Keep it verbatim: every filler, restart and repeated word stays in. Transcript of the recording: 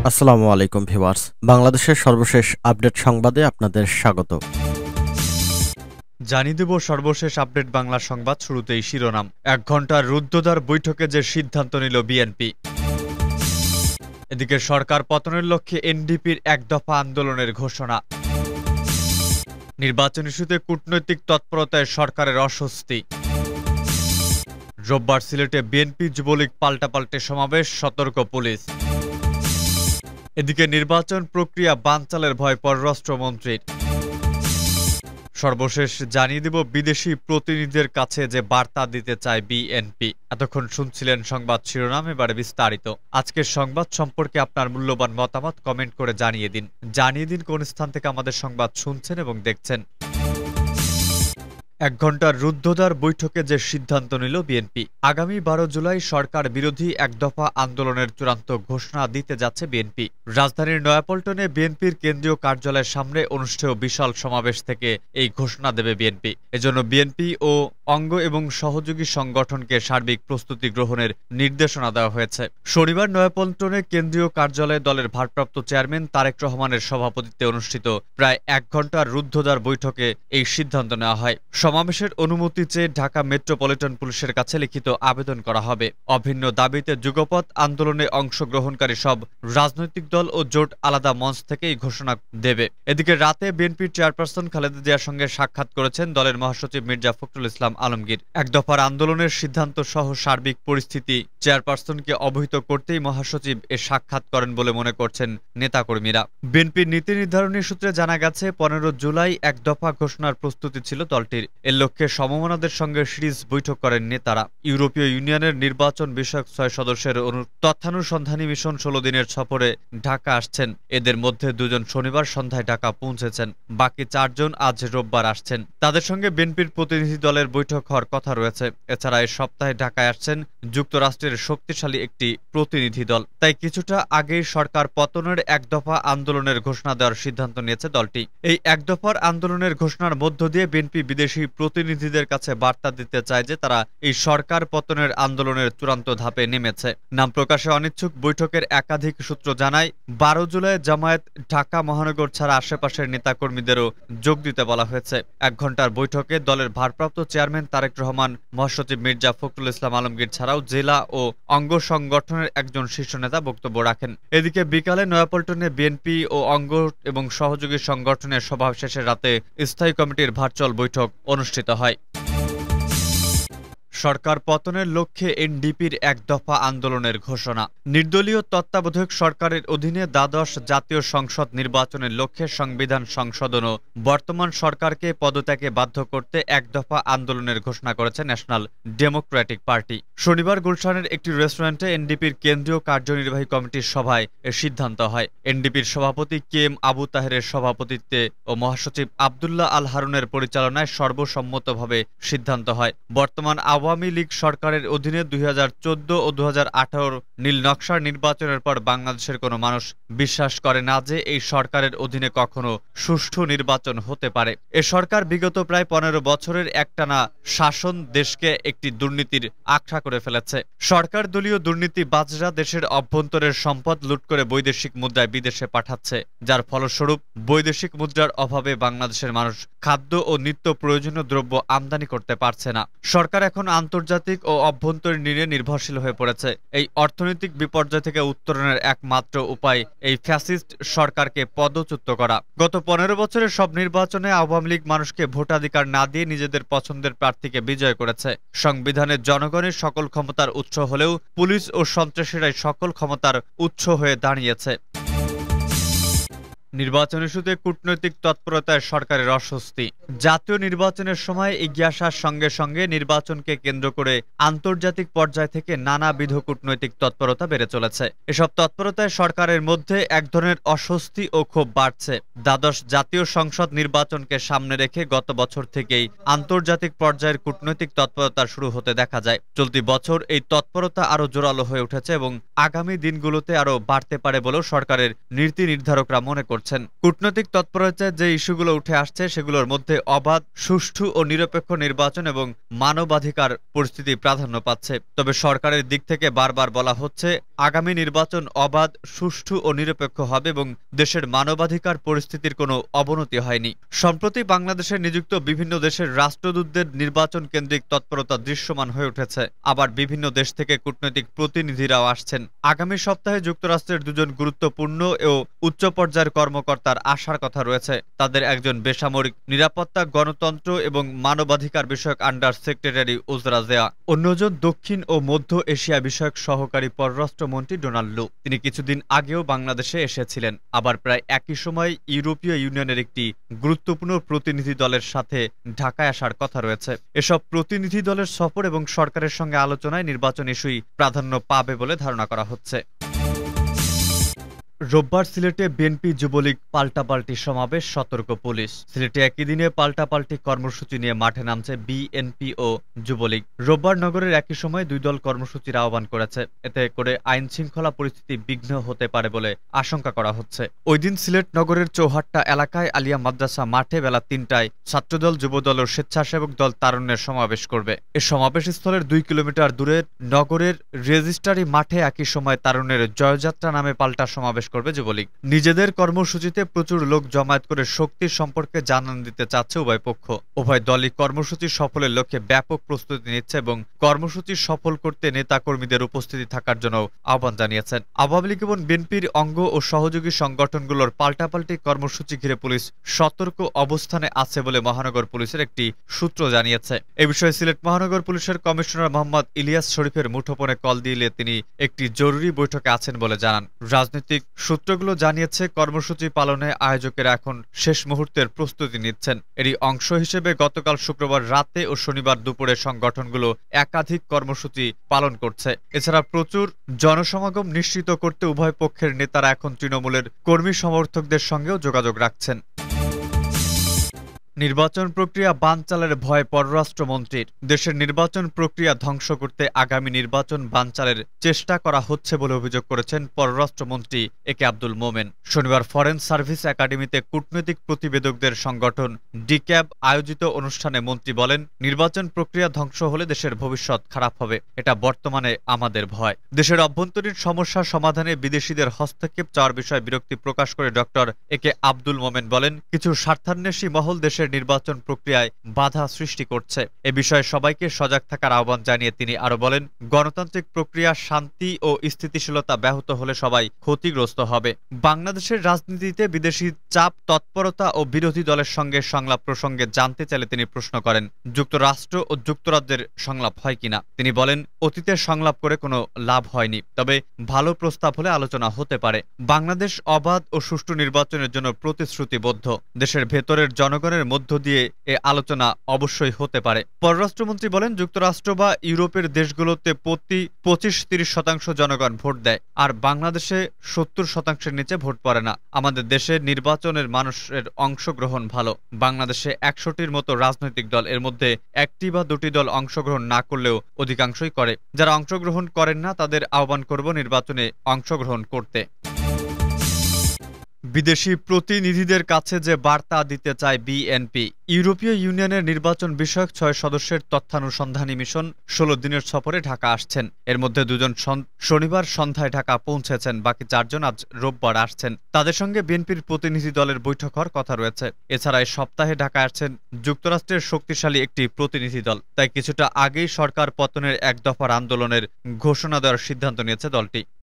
আসসালামু আলাইকুম ভিউয়ার্স, বাংলাদেশের সর্বশেষ আপডেট সংবাদে আপনাদের স্বাগত। জানিয়ে দেব সর্বশেষ আপডেট বাংলা সংবাদ। শুরুতেই শিরোনাম। এক ঘন্টার রুদ্ধদ্বার বৈঠকে যে সিদ্ধান্ত নিল বিএনপি। এদিকে সরকার পতনের লক্ষ্যে এনডিপির এক দফা আন্দোলনের ঘোষণা। নির্বাচন ইস্যুতে কূটনৈতিক তৎপরতায় সরকারের অস্বস্তি। রোববার সিলেটে বিএনপি যুবলীগ পাল্টাপাল্টে সমাবেশ, সতর্ক পুলিশ। এদিকে নির্বাচন প্রক্রিয়া বানচালের ভয় পররাষ্ট্রমন্ত্রীর। সর্বশেষ জানিয়ে দেব বিদেশি প্রতিনিধিদের কাছে যে বার্তা দিতে চায় বিএনপি। এতক্ষণ শুনছিলেন সংবাদ শিরোনাম, এবারে বিস্তারিত। আজকের সংবাদ সম্পর্কে আপনার মূল্যবান মতামত কমেন্ট করে জানিয়ে দিন। জানিয়ে দিন কোন স্থান থেকে আমাদের সংবাদ শুনছেন এবং দেখছেন। এক ঘন্টার রুদ্ধদ্বার বৈঠকে যে সিদ্ধান্ত নিল বিএনপি। আগামী বারো জুলাই সরকার বিরোধী এক দফা আন্দোলনের চূড়ান্ত ঘোষণা দিতে যাচ্ছে বিএনপি। রাজধানীর নয়াপল্টনে বিএনপির কেন্দ্রীয় কার্যালয়ের সামনে অনুষ্ঠেয় বিশাল সমাবেশ থেকে এই ঘোষণা দেবে বিএনপি। এজন্য বিএনপি ও অঙ্গ এবং সহযোগী সংগঠনকে সার্বিক প্রস্তুতি গ্রহণের নির্দেশনা দেওয়া হয়েছে। শনিবার নয়াপল্টনে কেন্দ্রীয় কার্যালয়ে দলের ভারপ্রাপ্ত চেয়ারম্যান তারেক রহমানের সভাপতিত্বে অনুষ্ঠিত প্রায় এক ঘন্টার রুদ্ধদ্বার বৈঠকে এই সিদ্ধান্ত নেওয়া হয়। সমাবেশের অনুমতি চেয়ে ঢাকা মেট্রোপলিটন পুলিশের কাছে লিখিত আবেদন করা হবে। অভিন্ন দাবিতে যুগপৎ আন্দোলনে অংশগ্রহণকারী সব রাজনৈতিক দল ও জোট আলাদা মঞ্চ থেকে এই ঘোষণা দেবে। এদিকে রাতে বিএনপির চেয়ারপারসন খালেদা জিয়ার সঙ্গে সাক্ষাৎ করেছেন দলের মহাসচিব মির্জা ফখরুল ইসলাম আলমগীর। এক দফার আন্দোলনের সিদ্ধান্ত সহ সার্বিক পরিস্থিতি চেয়ারপারসনকে অবহিত করতেই মহাসচিব এ সাক্ষাৎ করেন বলে মনে করছেন নেতাকর্মীরা। বিএনপির নীতি নির্ধারণী সূত্রে জানা গেছে, পনেরো জুলাই এক দফা ঘোষণার প্রস্তুতি ছিল দলটির। এর লক্ষ্যে সমমনাদের সঙ্গে সিরিজ বৈঠক করেন নেতারা। ইউরোপীয় ইউনিয়নের নির্বাচন বিষয়ক ছয় সদস্যের তথ্যানুসন্ধানী মিশন ষোলো দিনের সফরে ঢাকা আসছেন। এদের মধ্যে দুজন শনিবার সন্ধ্যায় ঢাকা পৌঁছেছেন, বাকি চারজন আজ রোববার আসছেন। তাদের সঙ্গে বিএনপির প্রতিনিধি দলের বৈঠক হওয়ার কথা রয়েছে। এছাড়া এই সপ্তাহে ঢাকায় আসছেন যুক্তরাষ্ট্রের শক্তিশালী একটি প্রতিনিধি দল। তাই কিছুটা আগেই সরকার পতনের এক দফা আন্দোলনের ঘোষণা দেওয়ার সিদ্ধান্ত নিয়েছে দলটি। এই এক দফার আন্দোলনের ঘোষণার মধ্য দিয়ে বিএনপি বিদেশি প্রতিনিধিদের কাছে বার্তা দিতে চায় যে তারা এই সরকার পতনের আন্দোলনের চূড়ান্ত ধাপে নেমেছে। নাম প্রকাশে অনিচ্ছুক বৈঠকের একাধিক সূত্র জানায়, বারো জুলাই জামায়াত ঢাকা মহানগর ছাড়া আশেপাশের নেতাকর্মীদেরও যোগ দিতে বলা হয়েছে। এক ঘন্টার বৈঠকে দলের ভারপ্রাপ্ত চেয়ারম্যান তারেক রহমান, মহাসচিব মির্জা ফখরুল ইসলাম আলমগীর ছাড়াও জেলা ও অঙ্গ সংগঠনের একজন শীর্ষ নেতা বক্তব্য রাখেন। এদিকে বিকালে নয়াপল্টনে বিএনপি ও অঙ্গ এবং সহযোগী সংগঠনের সভা শেষে রাতে স্থায়ী কমিটির ভার্চুয়াল বৈঠক অনুষ্ঠিত হয়। সরকার পতনের লক্ষ্যে এনডিপির এক দফা আন্দোলনের ঘোষণা। নির্দলীয় তত্ত্বাবধায়ক সরকারের অধীনে দ্বাদশ জাতীয় সংসদ নির্বাচনের লক্ষ্যে সংবিধান সংশোধন ও বর্তমান সরকারকে পদত্যাগে বাধ্য করতে এক দফা আন্দোলনের ঘোষণা করেছে ন্যাশনাল ডেমোক্রেটিক পার্টি। শনিবার গুলশানের একটি রেস্টুরেন্টে এনডিপির কেন্দ্রীয় কার্যনির্বাহী কমিটির সভায় এ সিদ্ধান্ত হয়। এনডিপির সভাপতি কে এম আবু তাহেরের সভাপতিত্বে ও মহাসচিব আবদুল্লাহ আল হারুনের পরিচালনায় সর্বসম্মতভাবে সিদ্ধান্ত হয়। বর্তমান আওয়ামী লীগ সরকারের অধীনে দুই হাজার চোদ্দ ও দু হাজার আঠারো নীল নকশার নির্বাচনের পর বাংলাদেশের কোনো মানুষ বিশ্বাস করে না যে এই সরকারের অধীনে কখনো সুষ্ঠু নির্বাচন হতে পারে। এ সরকার বিগত প্রায় পনেরো বছরের একটানা শাসন দেশকে একটি দুর্নীতির আখড়া করে ফেলেছে। সরকার দলীয় দুর্নীতিবাজরা দেশের অভ্যন্তরের সম্পদ লুট করে বৈদেশিক মুদ্রায় বিদেশে পাঠাচ্ছে, যার ফলস্বরূপ বৈদেশিক মুদ্রার অভাবে বাংলাদেশের মানুষ খাদ্য ও নিত্য প্রয়োজনীয় দ্রব্য আমদানি করতে পারছে না। সরকার এখন আন্তর্জাতিক ও অভ্যন্তরীণ ঋণে নির্ভরশীল হয়ে পড়েছে। এই অর্থনৈতিক বিপর্যয় থেকে উত্তরণের একমাত্র উপায় এই ফ্যাসিস্ট সরকারকে পদচ্যুত করা। গত পনেরো বছরের সব নির্বাচনে আওয়ামী লীগ মানুষকে ভোটাধিকার না দিয়ে নিজেদের পছন্দের প্রার্থীকে বিজয় করেছে। সংবিধানের জনগণের সকল ক্ষমতার উৎস হলেও পুলিশ ও সন্ত্রাসীরাই সকল ক্ষমতার উৎস হয়ে দাঁড়িয়েছে। নির্বাচন ইস্যুতে কূটনৈতিক তৎপরতায় সরকারের অস্বস্তি। জাতীয় নির্বাচনের সময় এগিয়ে আসার সঙ্গে সঙ্গে নির্বাচনকে কেন্দ্র করে আন্তর্জাতিক পর্যায় থেকে নানাবিধ কূটনৈতিক তৎপরতা বেড়ে চলেছে। এসব তৎপরতায় সরকারের মধ্যে এক ধরনের অস্বস্তি ও ক্ষোভ বাড়ছে। দ্বাদশ জাতীয় সংসদ নির্বাচনকে সামনে রেখে গত বছর থেকেই আন্তর্জাতিক পর্যায়ের কূটনৈতিক তৎপরতা শুরু হতে দেখা যায়। চলতি বছর এই তৎপরতা আরও জোরালো হয়ে উঠেছে এবং আগামী দিনগুলোতে আরও বাড়তে পারে বলেও সরকারের নীতি নির্ধারকরা মনে করছেন। করছেন। কূটনৈতিক তৎপরতায় যে ইস্যুগুলো উঠে আসছে সেগুলোর মধ্যে অবাধ, সুষ্ঠু ও নিরপেক্ষ নির্বাচন এবং মানবাধিকার পরিস্থিতি প্রাধান্য পাচ্ছে। তবে সরকারের দিক থেকে বারবার বলা হচ্ছে আগামী নির্বাচন অবাধ, সুষ্ঠু ও নিরপেক্ষ হবে এবং দেশের মানবাধিকার পরিস্থিতির কোনো অবনতি হয়নি। সম্প্রতি বাংলাদেশে নিযুক্ত বিভিন্ন দেশের রাষ্ট্রদূতদের নির্বাচন কেন্দ্রিক তৎপরতা দৃশ্যমান হয়ে উঠেছে। আবার বিভিন্ন দেশ থেকে কূটনৈতিক প্রতিনিধিরাও আসছেন। আগামী সপ্তাহে যুক্তরাষ্ট্রের দুজন গুরুত্বপূর্ণ ও উচ্চ পর্যায়ের কর্মকর্তার আসার কথা রয়েছে। তাদের একজন বেসামরিক নিরাপত্তা, গণতন্ত্র এবং মানবাধিকার বিষয়ক আন্ডার সেক্রেটারি উজরা জেয়া, অন্যজন দক্ষিণ ও মধ্য এশিয়া বিষয়ক সহকারী পররাষ্ট্রমন্ত্রী ডোনাল্ড লু। তিনি কিছুদিন আগেও বাংলাদেশে এসেছিলেন। আবার প্রায় একই সময় ইউরোপীয় ইউনিয়নের একটি গুরুত্বপূর্ণ প্রতিনিধি দলের সাথে ঢাকায় আসার কথা রয়েছে। এসব প্রতিনিধি দলের সফর এবং সরকারের সঙ্গে আলোচনায় নির্বাচন ইস্যুই প্রাধান্য পাবে বলে ধারণা করা হচ্ছে। রোববার সিলেটে বিএনপি যুবলীগ পাল্টাপাল্টি সমাবেশ, সতর্ক পুলিশ। সিলেটে একই দিনে পাল্টাপাল্টি কর্মসূচি নিয়ে মাঠে নামছে বিএনপি ও যুবলীগ। রোববার নগরের একই সময় দুই দল কর্মসূচির আহ্বান করেছে। এতে করে আইন শৃঙ্খলা পরিস্থিতি বিঘ্ন হতে পারে বলে আশঙ্কা করা হচ্ছে। ওই দিন সিলেট নগরের চৌহাট্টা এলাকায় আলিয়া মাদ্রাসা মাঠে বেলা তিনটায় ছাত্রদল, যুবদল ও স্বেচ্ছাসেবক দল তারুণ্যের সমাবেশ করবে। এ সমাবেশ স্থলের দুই কিলোমিটার দূরে নগরের রেজিস্ট্রারি মাঠে একই সময় তারুণ্যের জয়যাত্রা নামে পাল্টা সমাবেশ করবে যুবলীগ। নিজেদের কর্মসূচিতে প্রচুর লোক জমায়েত করে শক্তির সম্পর্কে জানান দিতে চাচ্ছে উভয় পক্ষ। উভয় দলই কর্মসূচি সফলের লক্ষ্যে ব্যাপক প্রস্তুতি নিচ্ছে এবং কর্মসূচি সফল করতে নেতাকর্মীদের উপস্থিতি থাকার জন্য আহ্বান জানিয়েছেন। আওয়ামী লীগ এবং বিএনপির অঙ্গ ও সহযোগী সংগঠনগুলোর পাল্টাপাল্টি কর্মসূচি ঘিরে পুলিশ সতর্ক অবস্থানে আছে বলে মহানগর পুলিশের একটি সূত্র জানিয়েছে। এ বিষয়ে সিলেট মহানগর পুলিশের কমিশনার মোহাম্মদ ইলিয়াস শরীফের মুঠোফোনে কল দিলে তিনি একটি জরুরি বৈঠকে আছেন বলে জানান। রাজনৈতিক সূত্রগুলো জানিয়েছে কর্মসূচি পালনে আয়োজকেরা এখন শেষ মুহূর্তের প্রস্তুতি নিচ্ছেন। এরই অংশ হিসেবে গতকাল শুক্রবার রাতে ও শনিবার দুপুরে সংগঠনগুলো একাধিক কর্মসূচি পালন করছে। এছাড়া প্রচুর জনসমাগম নিশ্চিত করতে উভয় পক্ষের নেতারা এখন তৃণমূলের কর্মী সমর্থকদের সঙ্গেও যোগাযোগ রাখছেন। নির্বাচন প্রক্রিয়া বানচালের ভয় পররাষ্ট্রমন্ত্রীর। দেশের নির্বাচন প্রক্রিয়া ধ্বংস করতে আগামী নির্বাচন বানচালের চেষ্টা করা হচ্ছে বলে অভিযোগ করেছেন পররাষ্ট্রমন্ত্রী এ কে আব্দুল মোমেন। শনিবার ফরেন সার্ভিস একাডেমিতে কূটনৈতিক প্রতিবেদকদের সংগঠন ডিক্যাব আয়োজিত অনুষ্ঠানে মন্ত্রী বলেন, নির্বাচন প্রক্রিয়া ধ্বংস হলে দেশের ভবিষ্যৎ খারাপ হবে। এটা বর্তমানে আমাদের ভয়। দেশের অভ্যন্তরীণ সমস্যা সমাধানে বিদেশিদের হস্তক্ষেপ চাওয়ার বিষয়ে বিরক্তি প্রকাশ করে ডক্টর এ কে আব্দুল মোমেন বলেন, কিছু স্বার্থান্বেষী মহল দেশের নির্বাচন প্রক্রিয়ায় বাধা সৃষ্টি করছে। এ বিষয়ে সবাইকে সজাগ থাকার আহ্বান জানিয়ে তিনি আরো বলেন, গণতান্ত্রিক প্রক্রিয়া, শান্তি ও স্থিতিশীলতা ব্যাহত হলে সবাই ক্ষতিগ্রস্ত হবে। বাংলাদেশের রাজনীতিতে বিদেশি চাপ, তৎপরতা ও বিরোধী দলের সঙ্গে সংলাপ প্রসঙ্গে জানতে চাইলে তিনি প্রশ্ন করেন, যুক্তরাষ্ট্র ও যুক্তরাজ্যের সংলাপ হয় কিনা। তিনি বলেন, অতীতে সংলাপ করে কোনো লাভ হয়নি, তবে ভালো প্রস্তাব হলে আলোচনা হতে পারে। বাংলাদেশ অবাধ ও সুষ্ঠু নির্বাচনের জন্য প্রতিশ্রুতিবদ্ধ। দেশের ভেতরের জনগণের মধ্য দিয়ে এ আলোচনা অবশ্যই হতে পারে। পররাষ্ট্রমন্ত্রী বলেন, যুক্তরাষ্ট্র বা ইউরোপের দেশগুলোতে প্রতি পঁচিশ তিরিশ শতাংশ জনগণ ভোট দেয়, আর বাংলাদেশে সত্তর শতাংশের নিচে ভোট পড়ে না। আমাদের দেশে নির্বাচনের মানুষের অংশগ্রহণ ভালো। বাংলাদেশে একশোটির মতো রাজনৈতিক দল, এর মধ্যে একটি বা দুটি দল অংশগ্রহণ না করলেও অধিকাংশই করে। যারা অংশগ্রহণ করেন না তাদের আহ্বান করব নির্বাচনে অংশগ্রহণ করতে। বিদেশি প্রতিনিধিদের কাছে যে বার্তা দিতে চায় বিএনপি। ইউরোপীয় ইউনিয়নের নির্বাচন বিষয়ক ছয় সদস্যের তথ্যানুসন্ধানী মিশন ষোলো দিনের সফরে ঢাকা আসছেন। এর মধ্যে দুজন শনিবার সন্ধ্যায় ঢাকা পৌঁছেছেন, বাকি চারজন আজ রোববার আসছেন। তাদের সঙ্গে বিএনপির প্রতিনিধি দলের বৈঠক হওয়ার কথা রয়েছে। এছাড়া এই সপ্তাহে ঢাকায় আসছেন যুক্তরাষ্ট্রের শক্তিশালী একটি প্রতিনিধি দল। তাই কিছুটা আগেই সরকার পতনের এক দফার আন্দোলনের ঘোষণা দেওয়ার সিদ্ধান্ত নিয়েছে দলটি।